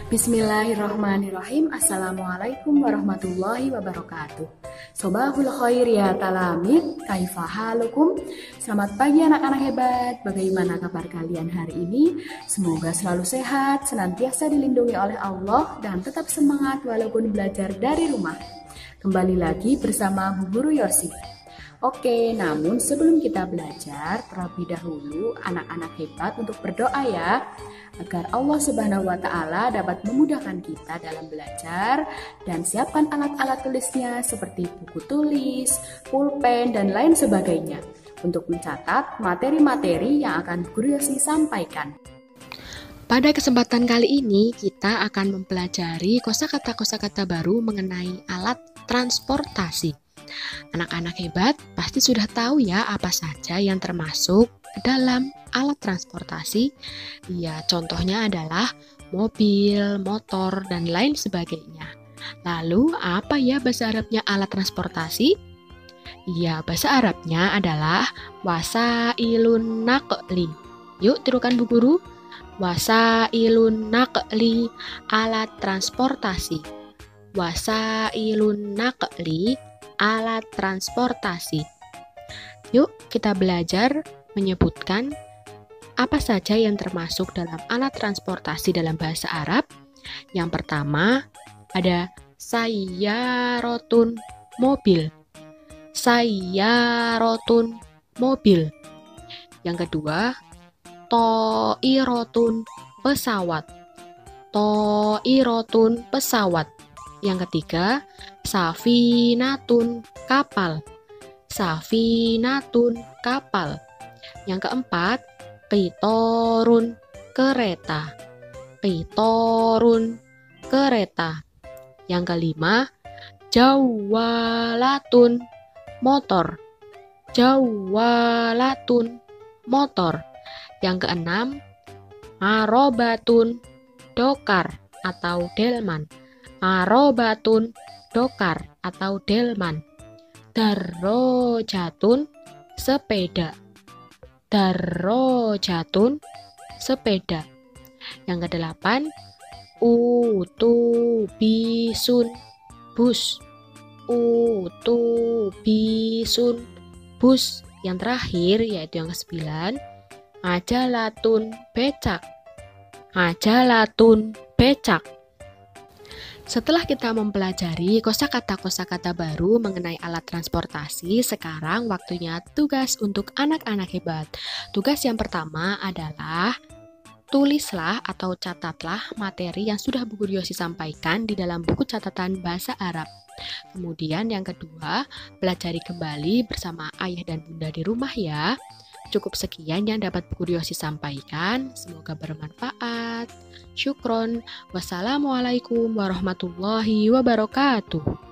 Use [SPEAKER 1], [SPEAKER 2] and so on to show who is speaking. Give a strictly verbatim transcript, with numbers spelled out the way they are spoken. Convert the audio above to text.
[SPEAKER 1] Bismillahirrahmanirrahim. Assalamualaikum warahmatullahi wabarakatuh. Sobahul khair ya talamid, kaifa halukum? Selamat pagi anak-anak hebat. Bagaimana kabar kalian hari ini? Semoga selalu sehat, senantiasa dilindungi oleh Allah, dan tetap semangat walaupun belajar dari rumah. Kembali lagi bersama Bu Guru Yosi. Oke, namun sebelum kita belajar, terlebih dahulu anak-anak hebat untuk berdoa ya, agar Allah Subhanahu wa Ta'ala dapat memudahkan kita dalam belajar, dan siapkan alat-alat tulisnya seperti buku tulis, pulpen, dan lain sebagainya untuk mencatat materi-materi yang akan Guru Yosi sampaikan.
[SPEAKER 2] Pada kesempatan kali ini kita akan mempelajari kosakata-kosakata baru mengenai alat transportasi. Anak-anak hebat pasti sudah tahu ya apa saja yang termasuk dalam alat transportasi. Ya, contohnya adalah mobil, motor, dan lain sebagainya. Lalu, apa ya bahasa Arabnya alat transportasi? Ya, bahasa Arabnya adalah wasailun naqli. Yuk, tirukan Bu Guru. Wasailun naqli, alat transportasi. Wasailun naqli, alat transportasi. Yuk kita belajar menyebutkan apa saja yang termasuk dalam alat transportasi dalam bahasa Arab. Yang pertama ada sayyarotun, mobil. Sayyarotun, mobil. Yang kedua to'irotun, pesawat. To'irotun, pesawat. Yang ketiga, safinatun, kapal. Safinatun, kapal. Yang keempat, qitorun, kereta. Qitorun, kereta. Yang kelima, jawalatun, motor. Jawalatun, motor. Yang keenam, arobatun, dokar atau delman. Arobatun, dokar atau delman. Darrojatun, sepeda. Darrojatun, sepeda. Yang kedelapan, utubisun, bus. Utubisun, bus. Yang terakhir yaitu yang kesembilan, ajalatun, becak. Ajalatun, becak. Setelah kita mempelajari kosakata-kosakata baru mengenai alat transportasi, sekarang waktunya tugas untuk anak-anak hebat. Tugas yang pertama adalah tulislah atau catatlah materi yang sudah Bu Guru Yosi sampaikan di dalam buku catatan bahasa Arab. Kemudian yang kedua, pelajari kembali bersama ayah dan bunda di rumah ya. Cukup sekian yang dapat Bu Guru Yosi sampaikan. Semoga bermanfaat. Syukron. Wassalamualaikum warahmatullahi wabarakatuh.